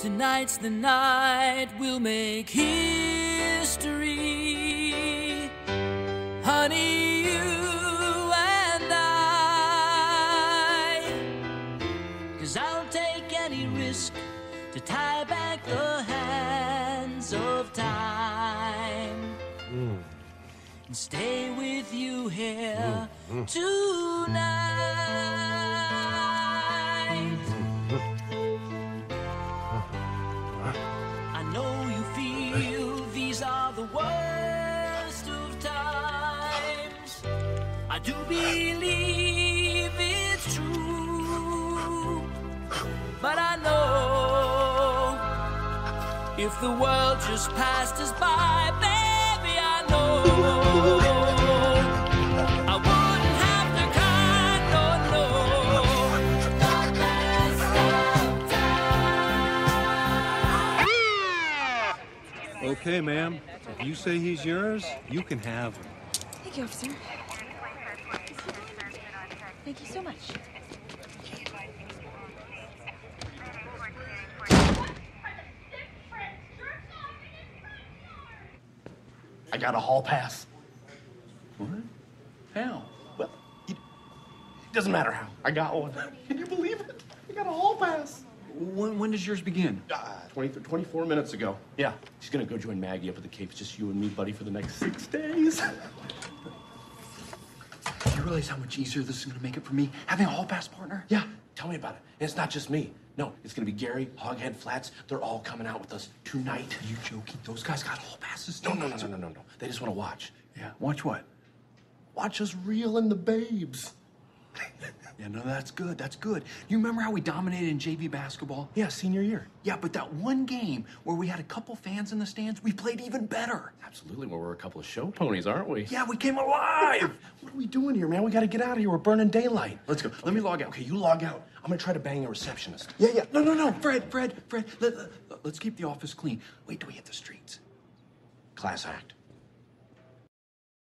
Tonight's the night we'll make history. Honey, you and I. 'Cause I'll take any risk to tie back the hands of time. And stay with you here tonight. I know you feel these are the worst of times. I do believe it's true, but I know if the world just passed us by, baby, I know I wouldn't have to cry, no, the best of time. Okay, ma'am. If you say he's yours, you can have him. Thank you, officer. Thank you so much. I got a hall pass. What? How? Well, it doesn't matter how. I got one. Can you believe it? I got a hall pass. When does yours begin? 24 minutes ago. Yeah. She's gonna go join Maggie up at the Cape. It's just you and me, buddy, for the next 6 days. Do you realize how much easier this is gonna make it for me? Having a hall pass partner? Yeah. Tell me about it. And it's not just me. No, it's gonna be Gary, Hoghead Flats. They're all coming out with us tonight. Are you joking? Those guys got hall passes too? No. They just want to watch. Yeah, watch what? Watch us reel in the babes. Yeah, no, that's good. That's good. You remember how we dominated in JV basketball? Yeah, senior year. Yeah, but that one game where we had a couple fans in the stands, we played even better. Absolutely. Well, we're a couple of show ponies, aren't we? Yeah, we came alive. What are we doing here, man? We got to get out of here. We're burning daylight. Let's go. Let me log out. Okay, you log out. I'm going to try to bang a receptionist. Yeah. No. Fred. Let's keep the office clean. Wait till we hit the streets. Class act.